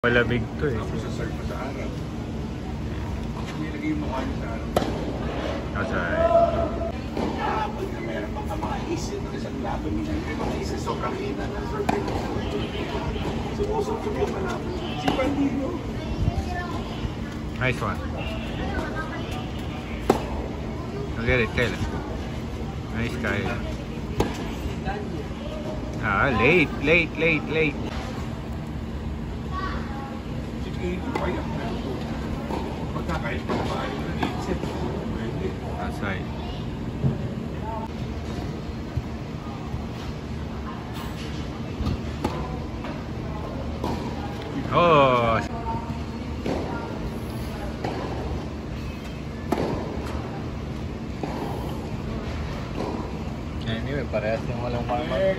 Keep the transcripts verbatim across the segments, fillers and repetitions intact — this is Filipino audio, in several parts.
Malamig to eh. Outside. Nice one. Look at it, Kayla. Nice Kayla. Ah, late, late, late, late. Outside. Oh. Anyway, parehas yung walang marmar.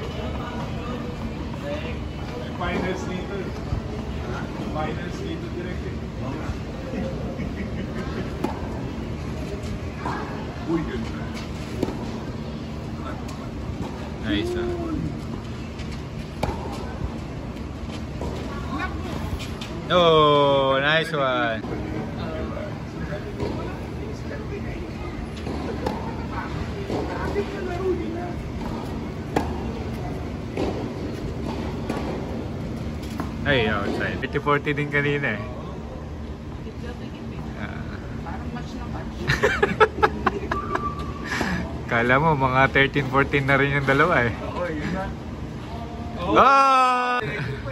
Finals dito. Finals dito direct. Uy, ganda. Nice. Oh, nice one. Ay, outside. fifty forty din kanina eh. Parang match na match. Kala mo mga thirteen fourteen na rin yung dalawa eh. Oo, yun na. Oh!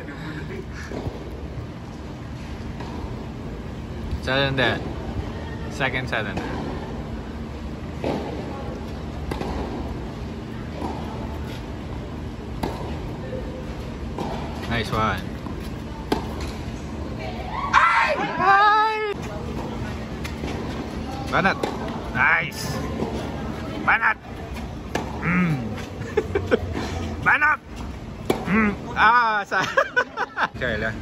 Set on that. Second set on that. Nice one. Ay! Banat. Nice. Banat. Mm. Banat. Mm. Ah, sa. Kayla.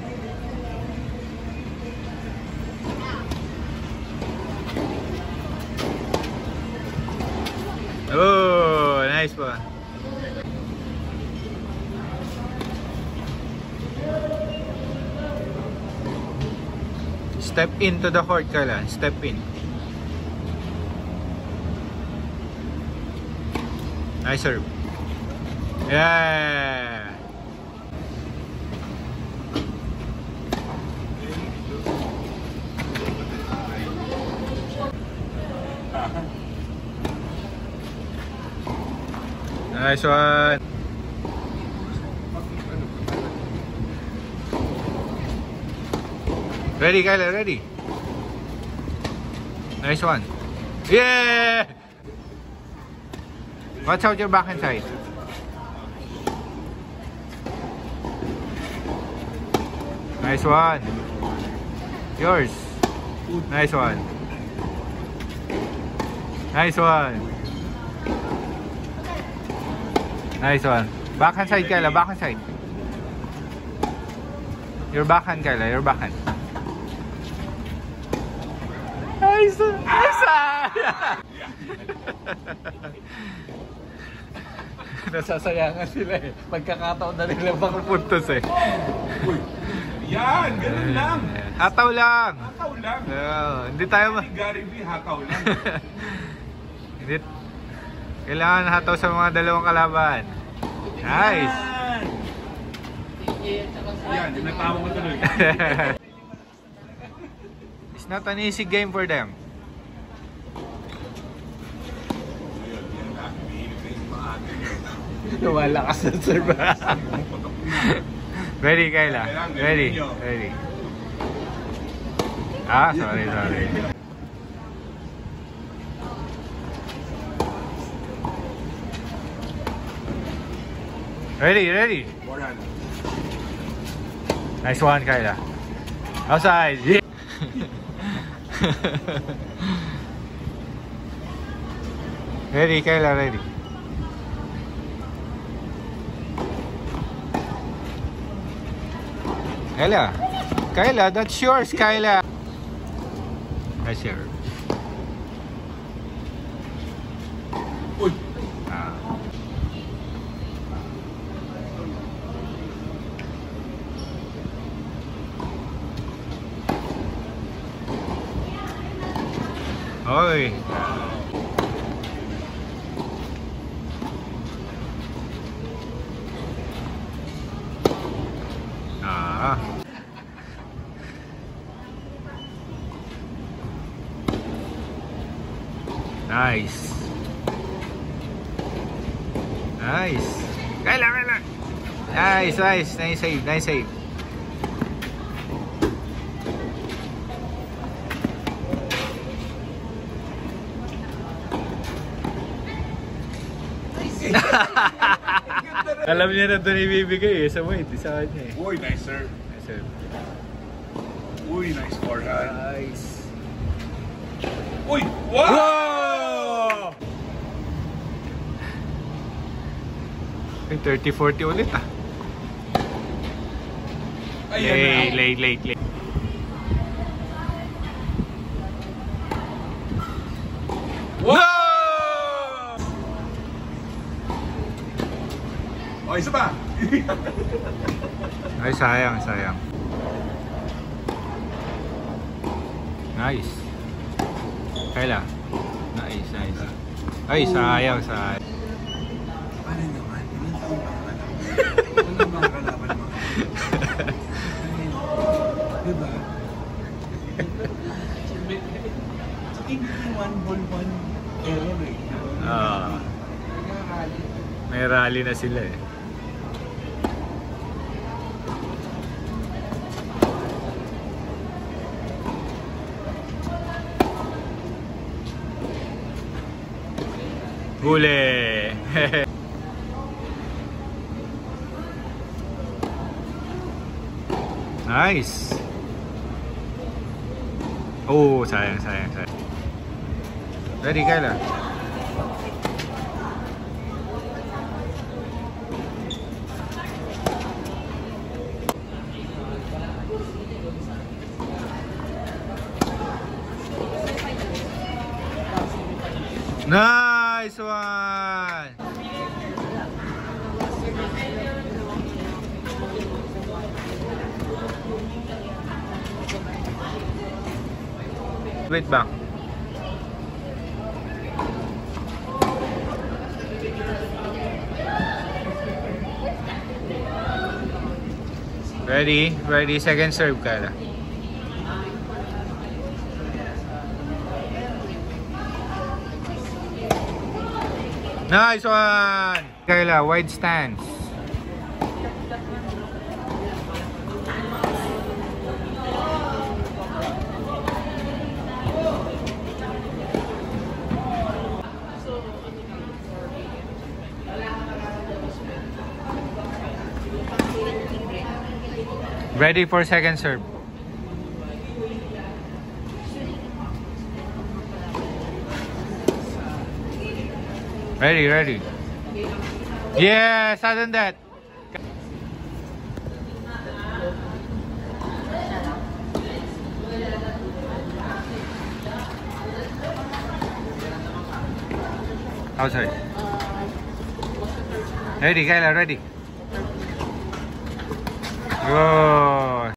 Oh, nice one. Step into the court, Kayla. Step in. Nice serve. Yeah. Nice one. Ready, Kayla, ready. Nice one. Yeah! Watch out your back and side. Nice one. Yours. Nice one. Nice one. Nice one. Backhand side, Kayla. Backhand side. Your backhand, Kayla. Your backhand. Nice. Nice. Nasasayangan sila eh. Pagkakataon na nila bang puntos eh. Uy. Yan, ganun lang. Hataw lang. Hataw lang. Uh, hindi tayo ma... Gary V, hataw lang. Hindi... Kailangan hataw sa mga dalawang kalaban. Nice. Yan, dinatawa ko tuloy. It's not an easy game for them. Lumalakas na serve. Ready, Kayla. Ready. Ready. Ah, sorry, sorry. Ready, ready. Nice one, Kayla. Outside. Yeah. Ready, Kayla, ready. Kayla. Kayla, that's yours, Kayla. That's yours. Uy. Ah. Oy. Ah. Nice. Nice. Kaila, kaila. Nice, nice. Nice save, nice save. Alam niya na ito ibibigay eh. Sa mo, hindi sa kanya eh. Uy, nice serve. Nice save. Uy, nice forehand. Nice. Uy, wow! Wow! Ay, thirty forty ulit ah. Ayan Late, na. late, late, late. Wow! O, isa pa. Ay, sayang, sayang. Nice. Kaila. Nice, nice. Ay, sayang, sayang. Paano naman? Ilang taon pa ka lang? Ano mga kalaban mo? Diba? Saka hindi yung one ball, one error eh. Ah, may rally na sila eh. Huli! Nice! Oh, sayang, sayang, sayang. Ready, Kyla? Nice one! Wait back. Ready? Ready? Second serve, Kyla. Nice one! Kyla, wide stance. Ready for second serve. Ready, ready. Yeah, sudden that. Outside. Ready, Kyla, ready. Go.